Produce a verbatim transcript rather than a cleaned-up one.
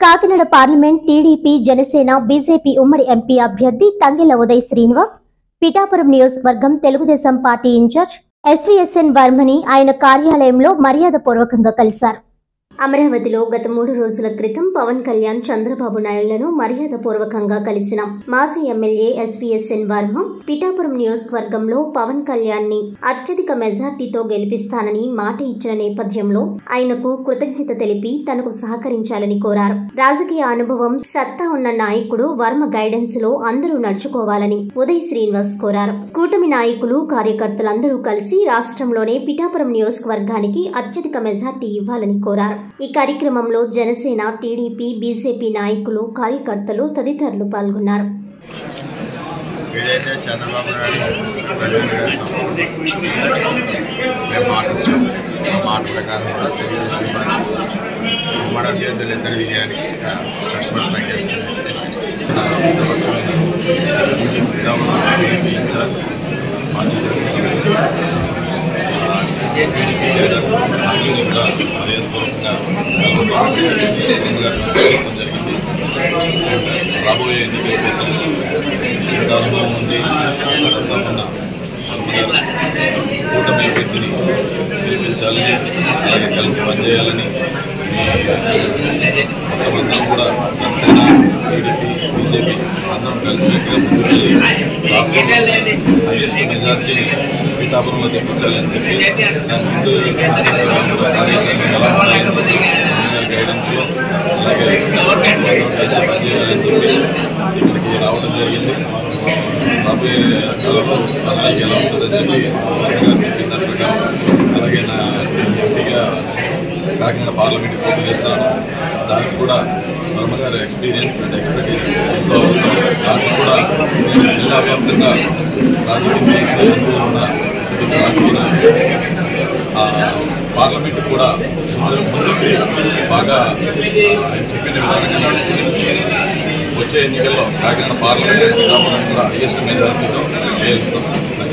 Kakinada parliament TDP Janasena BJP ఉమ్మడి MP అభ్యర్థి తంగెళ్ల ఉదయ్ శ్రీనివాస్ పిఠాపురం నియోజకవర్గం తెలుగుదేశం పార్టీ ఇన్ఛార్జ్ ఎస్వీఎస్ఎన్ వర్మని ఆయన కార్యాలయంలో మర్యాదపూర్వకంగా కలిశారు. అమరావతిలో గత మూడు రోజుల క్రితం పవన్ కళ్యాణ్ చంద్రబాబు నాయుడులను మర్యాదపూర్వకంగా కలిసిన మాజీ ఎమ్మెల్యే ఎస్వీఎస్ఎన్ వర్మ పిఠాపురం నియోజకవర్గంలో పవన్ కళ్యాణ్ ని అత్యధిక మెజార్టీతో గెలిపిస్తానని మాట ఇచ్చిన నేపథ్యంలో ఆయనకు కృతజ్ఞత తెలిపి తనకు సహకరించాలని కోరారు. రాజకీయ అనుభవం సత్తా ఉన్న నాయకుడు వర్మ గైడెన్స్ లో అందరూ నడుచుకోవాలని ఉదయ్ శ్రీనివాస్ కోరారు. కూటమి నాయకులు కార్యకర్తలందరూ కలిసి రాష్ట్రంలోనే పిఠాపురం నియోజకవర్గానికి అత్యధిక మెజార్టీ ఇవ్వాలని కోరారు. ఈ కార్యక్రమంలో జనసేన టీడీపీ బీజేపీ నాయకులు కార్యకర్తలు తదితరులు పాల్గొన్నారు. రాబోయే ఎన్నికల కోసం ఇంత అనుభవం ఉంది, సందర్భంగా కూటమి అభ్యర్థిని గెలిపించాలని, అలాగే కలిసి పనిచేయాలని మొత్తం కూడా జనసేన టీడీపీ బీజేపీ అందరం కలిసినట్టుగా ముందుకెళ్ళి రాష్ట్రంలో హైయెస్ట్ మెజార్టీని పిఠాపురంలో తెప్పించాలని చెప్పి దాని ముందు గైడెన్స్ లో అలాగే కలిసి పనిచేయాలని చెప్పి ఇక్కడికి రావడం జరిగింది. రాబోయే కాలంలో ప్రణాళిక ఎలా ఉంటుందని చెప్పి గారు చెప్పిన దాని ప్రకారం అలాగే నా ఎంపీగా కాకినాడ పార్లమెంట్కి పోటీ చేస్తాను. దానికి కూడా వర్మ గారి ఎక్స్పీరియన్స్ అండ్ ఎక్స్పర్టీస్ ఎంతో అవసరం. దానికి కూడా నేను జిల్లా వ్యాప్తంగా రాజకీయం చేసే అనుభవం ఉన్న రాజకీయ పార్లమెంట్ కూడా ముందుకు బాగా ఆయన చెప్పిన విధానంగా నడుస్తుంది. వచ్చే ఎన్నికల్లో కాకినాడ పార్లమెంట్ కూడా హైయెస్ట్ మెజారిటీతో చేయిస్తాం.